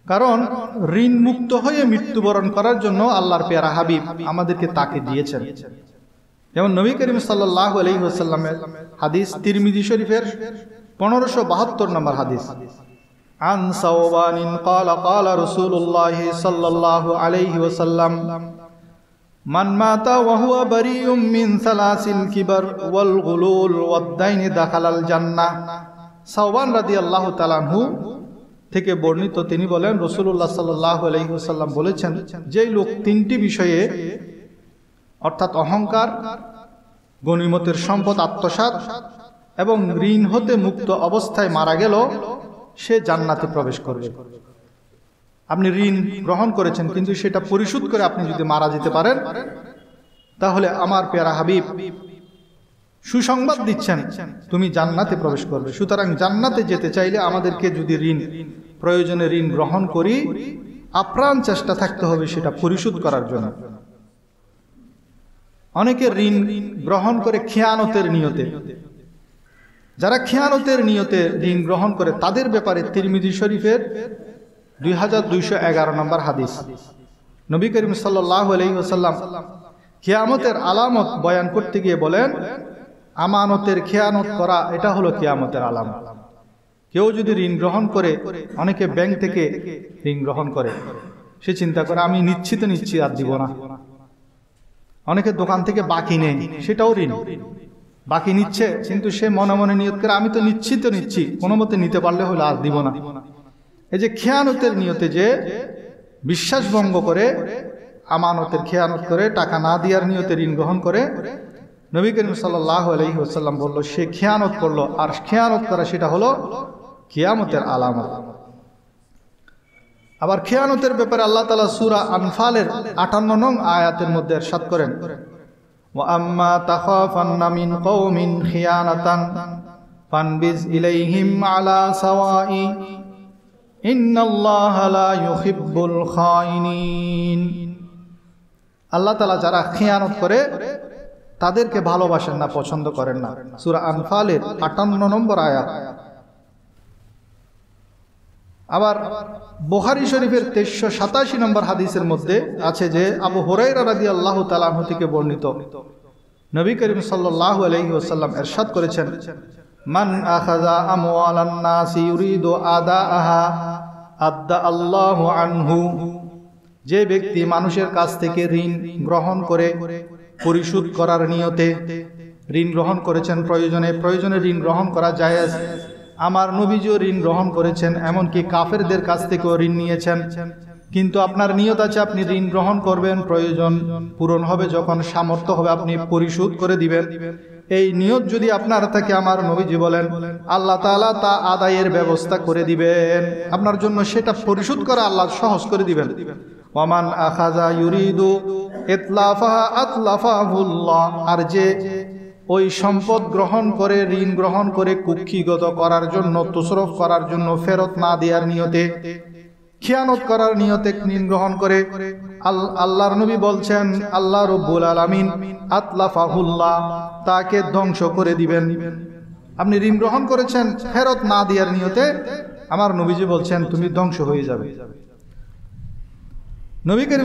কারণ ঋণ মুক্ত হয়ে মৃত্যুবরণ করার জন্য আল্লাহর পেয়ারা হাবিব আমাদেরকে তাকে দিয়েছেন। যেমন নবী করিম সাল্লাল্লাহু আলাইহি ওয়াসাল্লামের হাদিস, তিরমিজি শরীফের 1572 নম্বর হাদিস, আন সাওবানিন ক্বালা ক্বালা রাসূলুল্লাহ সাল্লাল্লাহু আলাইহি ওয়াসাল্লাম মান মাতা ওয়া হুয়া বারিউম মিন সালাসিল কিবার ওয়াল গুলুল ওয়াদ দাইন দাখালাল জান্নাহ। সাওবান রাদিয়াল্লাহু তাআলা আনহু থেকে বর্ণিত, তিনি বলেন রাসূলুল্লাহ সাল্লাল্লাহু আলাইহি ওয়াসাল্লাম বলেছেন, যেই লোক তিনটি বিষয়ে অর্থাৎ অহংকার, গনিমতের সম্পদ আত্মসাৎ এবং ঋণ হতে মুক্ত অবস্থায় মারা গেল, সে জান্নাতে প্রবেশ করবে। আপনি ঋণ গ্রহণ করেছেন, কিন্তু সেটা পরিশোধ করে আপনি যদি মারা যেতে পারেন, তাহলে আমার পেয়ারা হাবিব সুসংবাদ দিচ্ছেন তুমি জান্নাতে প্রবেশ করবে। সুতরাং জান্নাতে যেতে চাইলে আমাদেরকে যদি প্রয়োজনে ঋণ গ্রহণ করি, আপ্রাণ চেষ্টা থাকতে হবে সেটা পরিশোধ করার জন্য। অনেকে ঋণ গ্রহণ করে খেয়ানতের নিয়তে, যারা খেয়ানতের নিয়তে ঋণ গ্রহণ করে তাদের ব্যাপারে তিরমিজি শরীফের 2211 নম্বর হাদিস, নবী করিম সাল্লাল্লাহু আলাইহি ওয়াসাল্লাম কিয়ামতের আলামত বয়ান করতে গিয়ে বলেন, আমানতের খেয়ানত করা এটা হলো কিয়ামতের আলামত। কেউ যদি ঋণ গ্রহণ করে, অনেকে ব্যাংক থেকে ঋণ গ্রহণ করে, সে চিন্তা করে আমি নিশ্চিত আর দিব না। অনেকে দোকান থেকে বাকি নেই, সেটাও ঋণ, বাকি নিচ্ছে, কিন্তু সে মনে মনে নিয়ত করে আমি তো নিশ্চিত নিচ্ছি, কোনো মতে নিতে পারলে হলো আর দিব না। এই যে খেয়ানতের নিয়তে যে বিশ্বাস ভঙ্গ করে, আমানতের খেয়ানত করে, টাকা না দেওয়ার নিয়তে ঋণ গ্রহণ করে, নবী করিম সাল্লাল্লাহু আলাইহি ওয়াসাল্লাম বলল সে খেয়ানত করলো, আর খেয়ানত করা সেটা হলো কিয়ামতের আলামত। আবার খেয়ানতের ব্যাপারে আল্লাহ তাআলা সূরা আনফালের 58 নং আয়াতের মধ্যে ইরশাদ করেন, ওয়া আম্মা তাখাফান্না মিন কওমিন খিয়ানাতান ফানবিজ ইলাইহিম আলা সাওয়াই ইন্নাল্লাহা লা ইউহিব্বুল খাইনিন। আল্লাহ তাআলা যারা খেয়ানত করে তাদেরকে ভালোবাসেন না, পছন্দ করেন না। সূরা আনফালের 58 নম্বর আয়াত। আবার বুখারী শরীফের 2387 নম্বর হাদিসের মধ্যে আছে যে আবু হুরায়রা রাদিয়াল্লাহু তাআলা আনহু থেকে বর্ণিত, নবী করিম সাল্লাল্লাহু আলাইহি ওয়াসাল্লাম ইরশাদ করেছেন, মান আখাযা আমওয়ালান নাসি ইউরিদু আদাআহা আদ্দা আল্লাহু আনহু। যে ব্যক্তি মানুষের কাছ থেকে ঋণ গ্রহণ করে পরিশোধ করার নিয়তে ঋণ গ্রহণ করেছেন, প্রয়োজনে ঋণ গ্রহণ করা জায়েজ। আমার নবীজিও ঋণ গ্রহণ করেছেন, এমনকি কাফেরদের কাছ থেকেও ঋণ নিয়েছেন, কিন্তু আপনার নিয়ত আছে আপনি ঋণ গ্রহণ করবেন, প্রয়োজন পূরণ হবে যখন সামর্থ্য হবে আপনি পরিশোধ করে দিবেন। এই নিয়ত যদি আপনার থাকে, আমার নবীজি বলেন আল্লাহ তাআলা তা আদায়ের ব্যবস্থা করে দিবেন, আপনার জন্য সেটা পরিশোধ করা আল্লাহ সহজ করে দিবেন। ওয়ামান আখাযা ইউরিদু ইতলাফাহা আতলাফাহুল্লাহ। আর যে ওই সম্পদ গ্রহণ করে, ঋণ গ্রহণ করে কুক্ষিগত করার জন্য, তুসরফ করার জন্য, ফেরত না দেওয়ার নিয়তে, খেয়ানত করার নিয়তে ঋণ গ্রহণ করে, আল্লাহর নবী বলছেন আল্লাহ রাব্বুল আলামিন আতলাফাহুল্লাহ, তাকে ধ্বংস করে দিবেন। আপনি ঋণ গ্রহণ করেছেন ফেরত না দেওয়ার নিয়তে, আমার নবীজি বলছেন তুমি ধ্বংস হয়ে যাবে। নবী